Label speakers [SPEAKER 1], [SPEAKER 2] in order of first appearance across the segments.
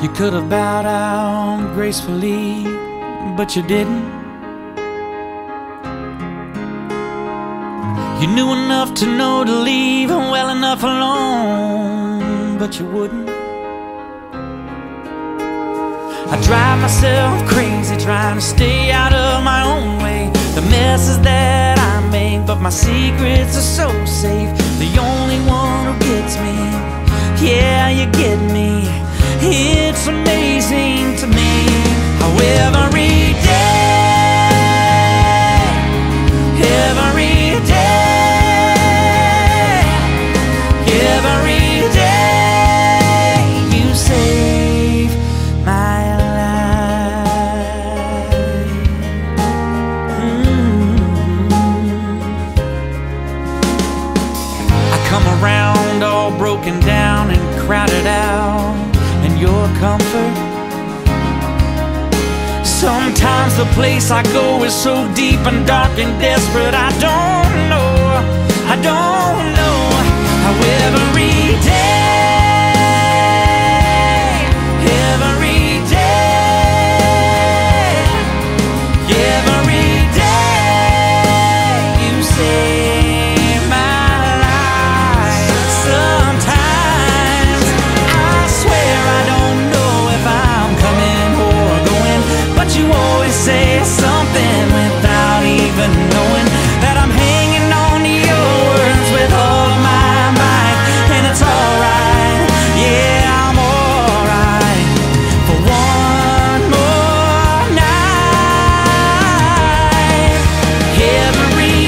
[SPEAKER 1] You could have bowed out gracefully, but you didn't. You knew enough to know to leave well enough alone, but you wouldn't. I drive myself crazy trying to stay out of my own way. The messes that I make, but my secrets are so safe. The only one who gets me, yeah, you get me. It's amazing to me how every day, every day, you save my life. I come around all broken down and crowded out in your comfort. Sometimes the place I go is so deep and dark and desperate. I don't know how every day, every day, you save my life. Sometimes I swear I don't know if I'm coming or going, but you always say something without even knowing that I'm hanging on to your words with all of my might. And it's alright, yeah, I'm alright for one more night. Every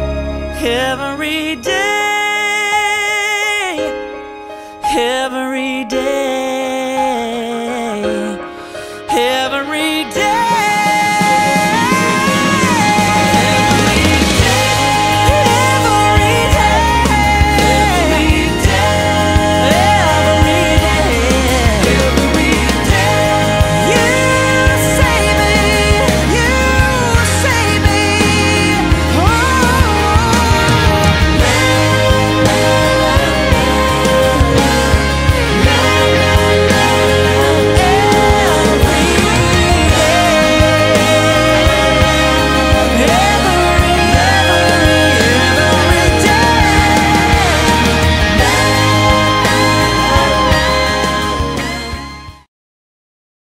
[SPEAKER 1] every day, every